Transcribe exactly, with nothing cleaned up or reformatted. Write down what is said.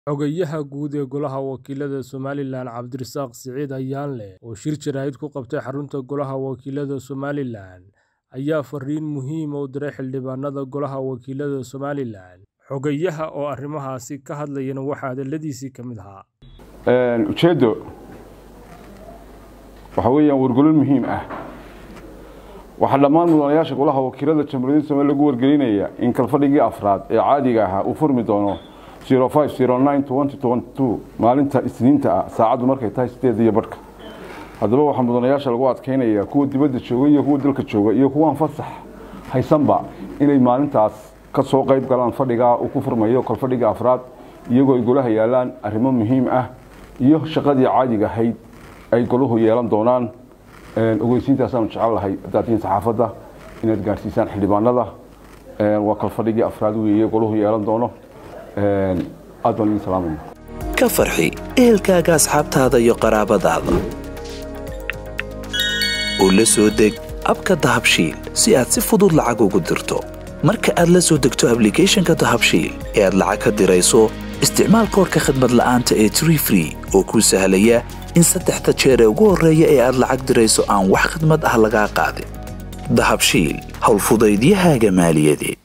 Xogayaha guud ee Golaha Wakiilada Somalilan Cabdirasaaq Siciid Ayaanle oo shir jaraa'id ku qabtay xarunta Golaha Wakiilada Somalilan ayaa fariin muhiim ah u diray xildhibaanada Golaha Wakiilada Somalilan. Xogayaha oo arrimahaasi ka hadlayana waxaa hadaladiisii ka mid ahaa. ujeedo waxa weeyaan wargelin muhiim ah. waxa dhammaan mudanayaasha Golaha Wakiilada Jamhuuriyadda Soomaaliya lagu wargelinaya in kalfadhigii afraad ee caadiga ahaa uu furmi doono zero five zero nine twenty twenty-two maalinta Isniinta ah saacadu markay tahay sideed iyo barka. haddaba waxa mudanayaasha lagu adkeynaya kuwa dibadda jooga iyo kuwa dalka jooga iyo kuwa fasax haysanba inay maalintaas ka soo qayb galaan fadhiga uu ku furmayo kalfadhiga afraad iyagoo ay golaha yaalaan arrimo muhiim ah iyo shaqadii caadiga ahayd ay goluhu yeelan doonaan. ogeysiintaas aan jecel lahay dadweynaha saxaafadda inaad gaarsiisaan xildhibaanada waa kalfadhigii afraad weeye goluhu yeelan doono. aad baan idin salaamayna. ka farxi ehelkaaga asxaabtaada iyo qaraabadaada oo la soo deg abka dahabshiil si aad si fudud lacag ugu dirto. marka aad la soo degto applicationka dahabshiil ee aad lacag ka dirayso isticmaal koodka khidmad la'aanta ee three free oo kuu sahlaya in saddexda jeer ee ugu horreeya ee aad lacag dirayso aan wax khidmad ah lagaa qaadin. dahabshiil howlfudaydiyahaaga maaliyadeed.